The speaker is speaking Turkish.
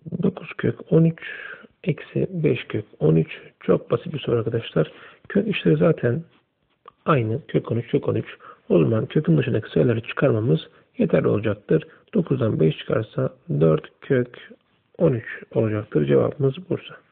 9 kök 13 eksi 5 kök 13. Çok basit bir soru arkadaşlar. Kök işleri zaten aynı. Kök 13 kök 13. O zaman kökün dışındaki sayıları çıkarmamız yeterli olacaktır. 9'dan 5 çıkarsa 4 kök 13 olacaktır. Cevabımız Bursa.